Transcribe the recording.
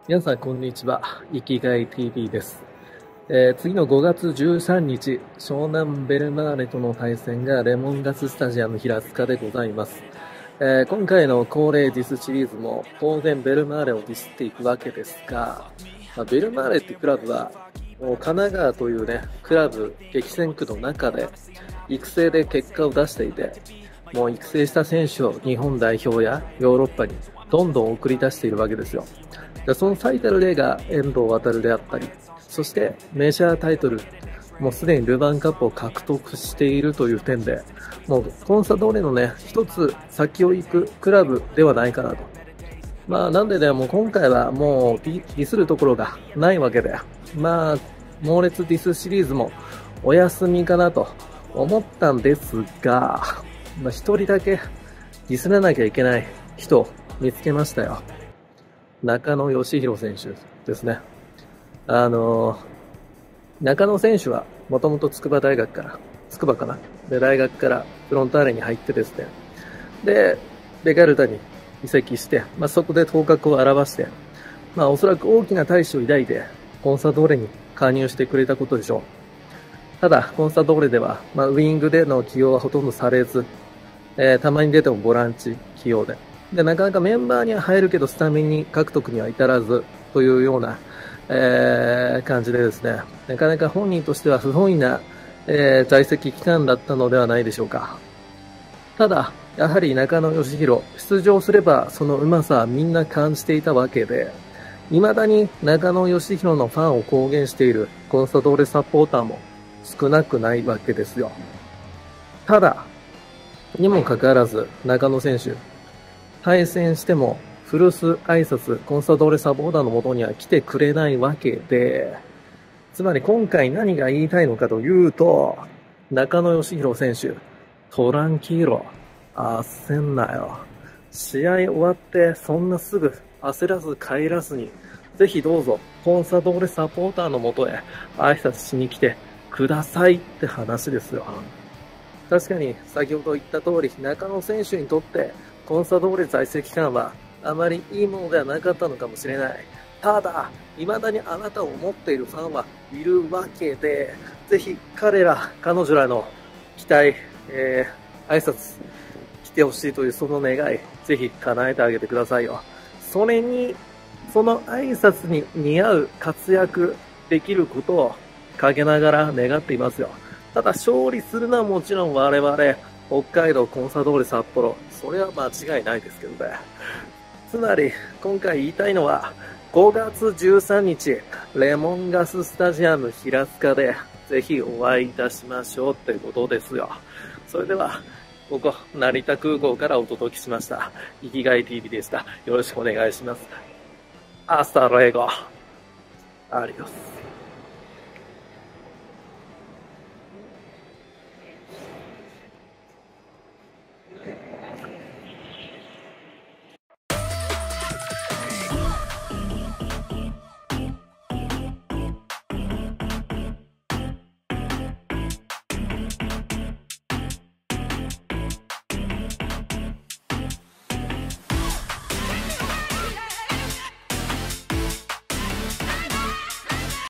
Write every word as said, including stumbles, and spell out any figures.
皆さん、こんにちは。生きがい ティーブイ です。えー次のごがつじゅうさんにち、湘南ベルマーレとの対戦がレモンガススタジアム平塚でございます。えー今回の恒例ディスシリーズも当然ベルマーレをディスっていくわけですが、まあ、ベルマーレってクラブはもう神奈川というね、クラブ激戦区の中で育成で結果を出していて、もう育成した選手を日本代表やヨーロッパにどんどん送り出しているわけですよ。でその最たる例が遠藤航であったり、そしてメジャータイトル、もうすでにルヴァンカップを獲得しているという点で、もうコンサドーレのね、一つ先を行くクラブではないかなと。まあなんでね、もう今回はもうディディスるところがないわけで、まあ猛烈ディスシリーズもお休みかなと思ったんですが、まあ一人だけディスらなきゃいけない人を見つけましたよ。中野義弘選手ですね。あの中野選手はもともと筑波大学から、筑波かなで、大学からフロンターレに入ってですね、で、ベガルタに移籍して、まあ、そこで頭角を現して、まあ、おそらく大きな大志を抱いて、コンサドーレに加入してくれたことでしょう。ただ、コンサドーレでは、まあ、ウィングでの起用はほとんどされず、えー、たまに出てもボランチ起用で、で、なかなかメンバーには入るけど、スタメンに獲得には至らず、というような、えー、感じでですね、なかなか本人としては不本意な、えー、在籍期間だったのではないでしょうか。ただ、やはり中野義弘、出場すればそのうまさはみんな感じていたわけで、未だに中野義弘のファンを公言しているコンサドーレサポーターも少なくないわけですよ。ただ、にもかかわらず中野選手、対戦しても古巣挨拶、コンサドーレサポーターの元には来てくれないわけで、つまり今回何が言いたいのかというと、中野義弘選手、トランキーロ、焦んなよ。試合終わってそんなすぐ焦らず帰らずに、ぜひどうぞコンサドーレサポーターの元へ挨拶しに来てくださいって話ですよ。確かに先ほど言った通り、中野選手にとってコンサドーレ在籍期間はあまりいいものではなかったのかもしれない。ただ、未だにあなたを思っているファンはいるわけで、ぜひ彼ら、彼女らの期待、えー、挨拶、来てほしいというその願い、ぜひ叶えてあげてくださいよ。それに、その挨拶に似合う活躍できることを陰ながら願っていますよ。ただ勝利するのはもちろん我々、北海道コンサドーレ札幌、それは間違いないですけどね。つまり、今回言いたいのは、ごがつじゅうさんにち、レモンガススタジアム平塚で、ぜひお会いいたしましょうってことですよ。それでは、ここ、成田空港からお届けしました。生きがい ティーブイ でした。よろしくお願いします。アスタルエゴ。アリオス。